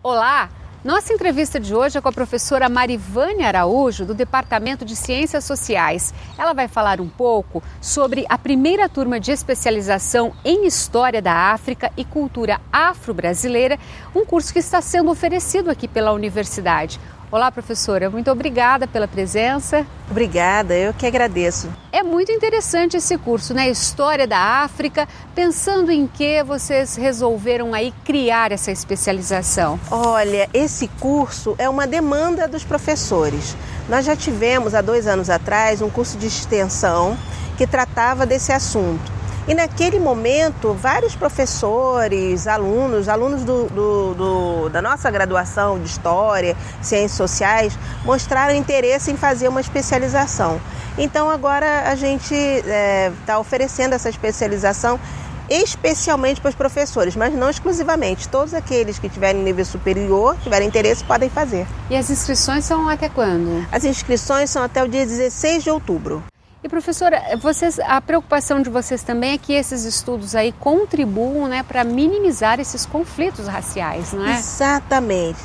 Olá! Nossa entrevista de hoje é com a professora Marivane Araújo, do Departamento de Ciências Sociais. Ela vai falar um pouco sobre a primeira turma de especialização em História da África e Cultura Afro-Brasileira, um curso que está sendo oferecido aqui pela universidade. Olá, professora, muito obrigada pela presença. Obrigada, eu que agradeço. É muito interessante esse curso, né? História da África. Pensando em que vocês resolveram aí criar essa especialização? Olha, esse curso é uma demanda dos professores. Nós já tivemos, há 2 anos atrás, um curso de extensão que tratava desse assunto. E naquele momento, vários professores, alunos da nossa graduação de História, Ciências Sociais, mostraram interesse em fazer uma especialização. Então agora a gente está oferecendo essa especialização especialmente para os professores, mas não exclusivamente. Todos aqueles que tiverem nível superior, tiverem interesse, podem fazer. E as inscrições são até quando? As inscrições são até o dia 16 de outubro. E professora, a preocupação de vocês também é que esses estudos aí contribuam, né, para minimizar esses conflitos raciais, não é? Exatamente.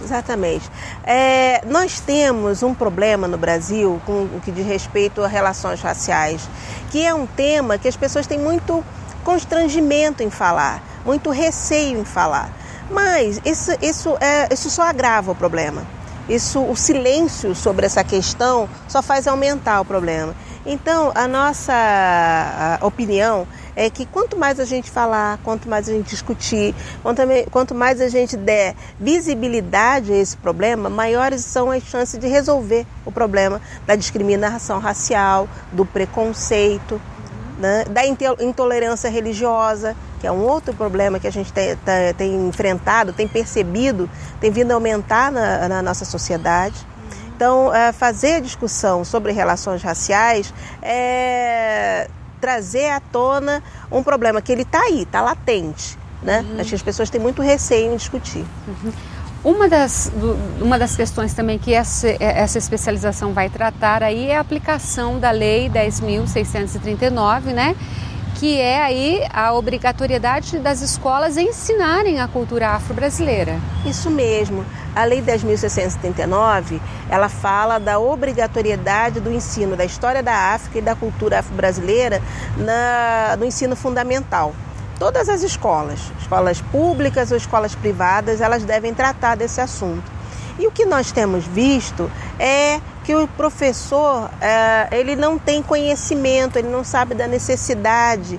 Nós temos um problema no Brasil com o que diz respeito a relações raciais, que é um tema que as pessoas têm muito constrangimento em falar, muito receio em falar. Mas isso só agrava o problema. O silêncio sobre essa questão só faz aumentar o problema. Então, a nossa opinião é que quanto mais a gente falar, quanto mais a gente discutir, quanto mais a gente der visibilidade a esse problema, maiores são as chances de resolver o problema da discriminação racial, do preconceito, né, da intolerância religiosa, que é um outro problema que a gente tem enfrentado, tem percebido, tem vindo a aumentar na nossa sociedade. Então, fazer a discussão sobre relações raciais é trazer à tona um problema que ele está aí, está latente, né? Acho que as pessoas têm muito receio em discutir. Uma das questões também que essa especialização vai tratar aí é a aplicação da Lei 10.639, né? Que é aí a obrigatoriedade das escolas ensinarem a cultura afro-brasileira. Isso mesmo. A Lei 10.639, ela fala da obrigatoriedade do ensino da história da África e da cultura afro-brasileira no ensino fundamental. Todas as escolas públicas ou escolas privadas, elas devem tratar desse assunto. E o que nós temos visto é que o professor ele não tem conhecimento, ele não sabe da necessidade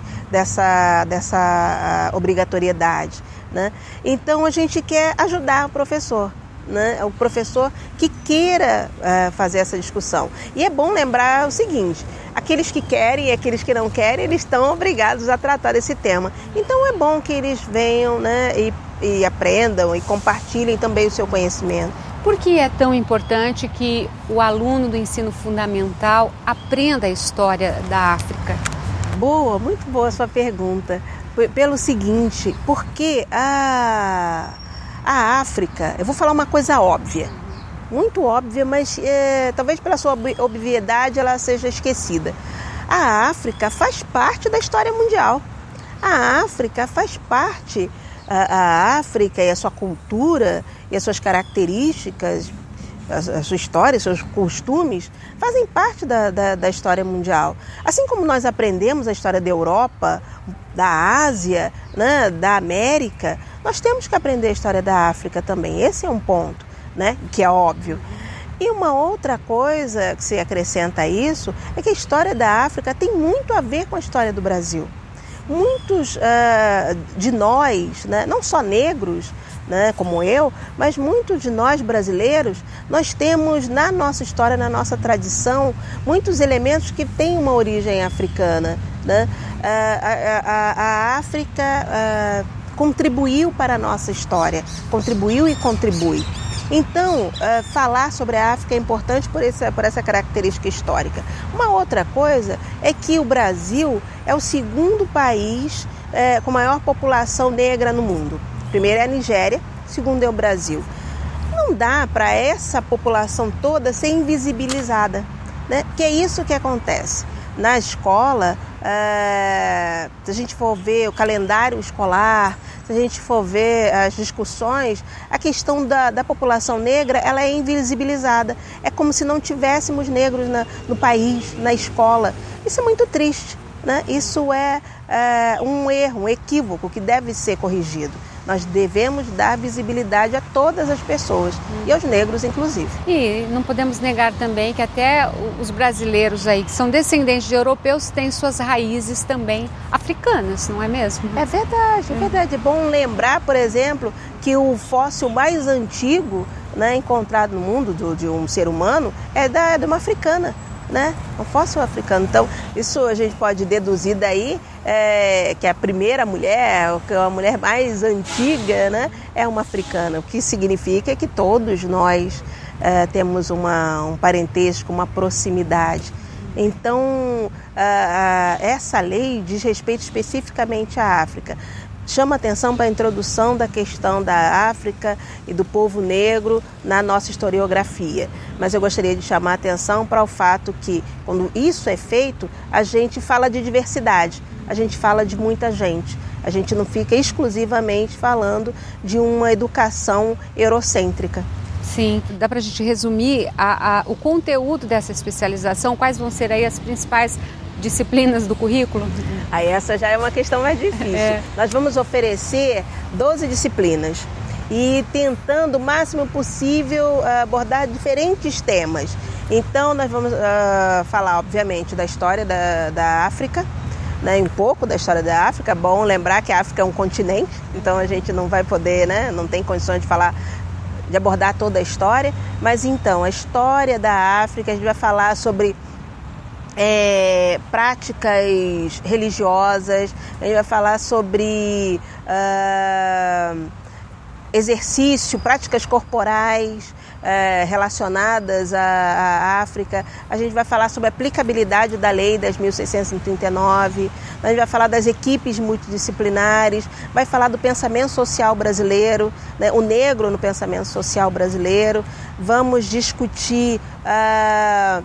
dessa obrigatoriedade, né? Então a gente quer ajudar o professor, né? O professor que queira fazer essa discussão. E é bom lembrar o seguinte: aqueles que querem e aqueles que não querem, eles estão obrigados a tratar desse tema. Então é bom que eles venham, né, e aprendam e compartilhem também o seu conhecimento. Por que é tão importante que o aluno do ensino fundamental aprenda a história da África? Muito boa a sua pergunta. Pelo seguinte, porque a África, eu vou falar uma coisa óbvia, muito óbvia, mas talvez pela sua obviedade ela seja esquecida. A África faz parte da história mundial. A África faz parte, a África e a sua cultura e as suas características, a sua história, os seus costumes, fazem parte da história mundial. Assim como nós aprendemos a história da Europa, da Ásia, né, da América, nós temos que aprender a história da África também. Esse é um ponto, né, que é óbvio. E uma outra coisa que se acrescenta a isso é que a história da África tem muito a ver com a história do Brasil. Muitos de nós, né, não só negros, né, como eu, mas muitos de nós brasileiros, nós temos na nossa história, na nossa tradição, muitos elementos que têm uma origem africana, né? A África contribuiu para a nossa história, contribuiu e contribui. Então, falar sobre a África é importante por essa característica histórica. Uma outra coisa é que o Brasil é o segundo país com maior população negra no mundo. Primeiro é a Nigéria, segundo é o Brasil. Não dá para essa população toda ser invisibilizada, né? Que é isso que acontece. Na escola, se a gente for ver o calendário escolar, se a gente for ver as discussões, a questão da população negra, ela é invisibilizada. É como se não tivéssemos negros no país, na escola. Isso é muito triste, né? Isso é um erro, um equívoco que deve ser corrigido. Nós devemos dar visibilidade a todas as pessoas, e aos negros inclusive. E não podemos negar também que até os brasileiros aí, que são descendentes de europeus, têm suas raízes também africanas, não é mesmo? É verdade, é verdade. É bom lembrar, por exemplo, que o fóssil mais antigo, né, encontrado no mundo de um ser humano é de uma africana, né? Um fóssil africano. Então, isso a gente pode deduzir daí que a primeira mulher, que a mulher mais antiga, né, é uma africana. O que significa que todos nós temos um parentesco, uma proximidade. Então, essa lei diz respeito especificamente à África. Chama atenção para a introdução da questão da África e do povo negro na nossa historiografia. Mas eu gostaria de chamar a atenção para o fato que, quando isso é feito, a gente fala de diversidade, a gente fala de muita gente. A gente não fica exclusivamente falando de uma educação eurocêntrica. Sim, dá para a gente resumir o conteúdo dessa especialização? Quais vão ser aí as principais disciplinas do currículo? Aí essa já é uma questão mais difícil. Nós vamos oferecer 12 disciplinas e tentando o máximo possível abordar diferentes temas. Então nós vamos falar, obviamente, da história da África, né, um pouco da história da África. Bom lembrar que a África é um continente, então a gente não vai poder, né, não tem condições de abordar toda a história, mas então a história da África, a gente vai falar sobre práticas religiosas, a gente vai falar sobre exercício, práticas corporais relacionadas à África. A gente vai falar sobre a aplicabilidade da lei 10.639, a gente vai falar das equipes multidisciplinares, vai falar do pensamento social brasileiro, né, o negro no pensamento social brasileiro. Vamos discutir a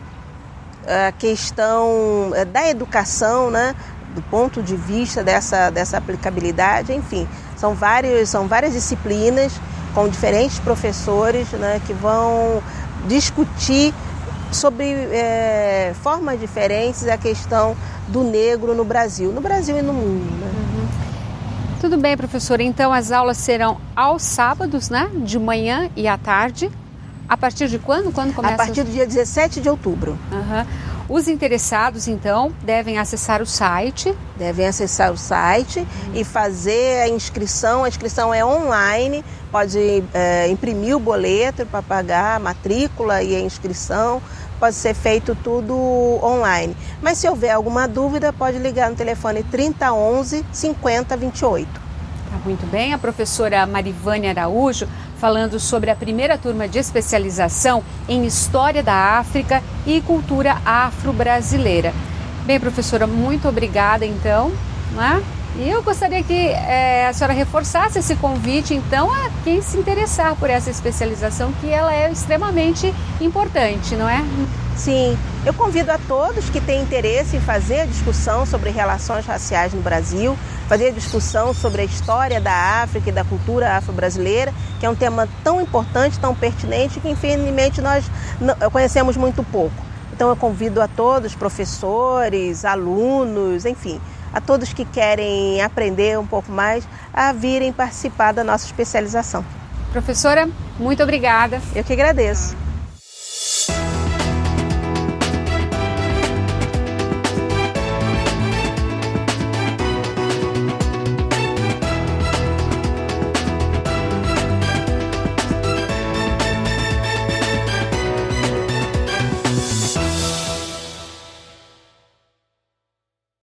questão da educação, né, do ponto de vista dessa aplicabilidade. Enfim, são várias disciplinas com diferentes professores, né, que vão discutir sobre formas diferentes a questão do negro no Brasil e no mundo, né? Tudo bem, professora. Então as aulas serão aos sábados, né, de manhã e à tarde. A partir de quando? Quando começa? A partir do dia 17 de outubro. Os interessados, então, devem acessar o site? Devem acessar o site e fazer a inscrição. A inscrição é online, pode imprimir o boleto para pagar a matrícula e a inscrição. Pode ser feito tudo online. Mas se houver alguma dúvida, pode ligar no telefone 3011 5028. Tá muito bem. A professora Marivânia Araújo falando sobre a primeira turma de especialização em História da África e Cultura Afro-Brasileira. Bem, professora, muito obrigada, então, né? E eu gostaria que a senhora reforçasse esse convite, então, a quem se interessar por essa especialização, que ela é extremamente importante, não é? Sim, eu convido a todos que têm interesse em fazer a discussão sobre relações raciais no Brasil, fazer a discussão sobre a história da África e da cultura afro-brasileira, que é um tema tão importante, tão pertinente, que infelizmente nós conhecemos muito pouco. Então eu convido a todos, professores, alunos, enfim, a todos que querem aprender um pouco mais, a virem participar da nossa especialização. Professora, muito obrigada. Eu que agradeço.